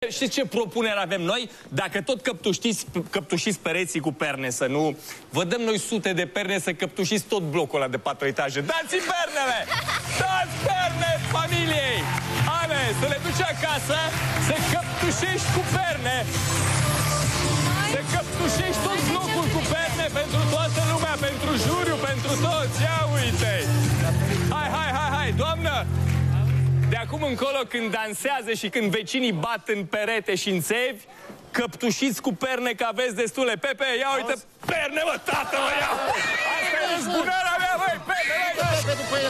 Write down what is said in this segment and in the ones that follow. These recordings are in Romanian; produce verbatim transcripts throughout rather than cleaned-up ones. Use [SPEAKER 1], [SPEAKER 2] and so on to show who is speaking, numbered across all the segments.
[SPEAKER 1] Știți ce propunere avem noi? Dacă tot căptușiți, căptușiți pereții cu perne, să nu... Vă dăm noi sute de perne să căptușiți tot blocul ăla de patru etaje. Dați-i pernele! Dați perne familiei! Ane, să le duci acasă, să căptușești cu perne! Să căptușești tot blocul cu perne pentru toată lumea, pentru juriu, pentru toți! Ia uite! Hai, hai, hai, hai, doamnă! De acum încolo, când dansează și când vecinii bat în perete și în țevi, căptușiți cu perne, că aveți destule. Pepe, ia uite, perne, mă, tată, mă, ia! Asta e răzbunarea mea, băi, Pepe, băi!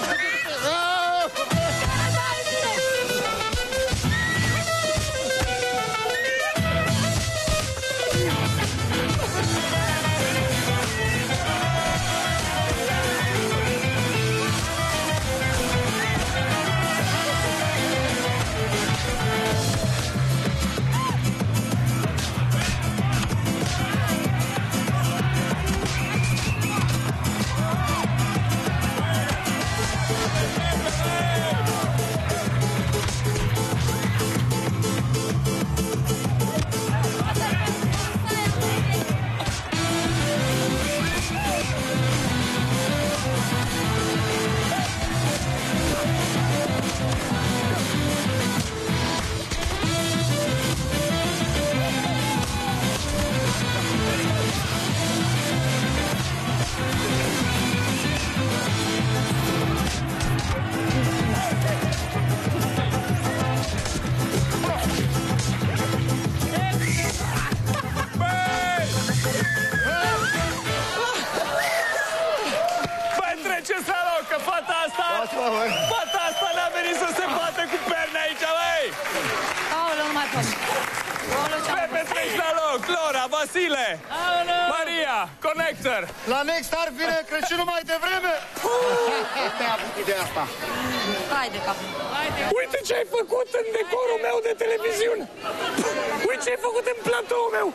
[SPEAKER 1] Fata asta n-a venit să se bată cu perne aici, băi!
[SPEAKER 2] Aoleu, nu mai pot.
[SPEAKER 1] Pepe, treci la loc! Laura, Vasile! Aoleu. Maria, Connector!
[SPEAKER 3] La Next Star vine Crăciunul mai devreme! Te-ai avut ideea asta!
[SPEAKER 2] Hai de cap!
[SPEAKER 1] Uite ce ai făcut în decorul meu de televiziune! Uite ce ai făcut în platoul meu!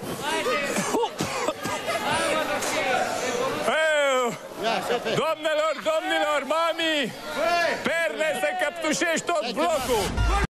[SPEAKER 1] Doamnelor, domnilor, mami! Perne să căptușești tot blocul!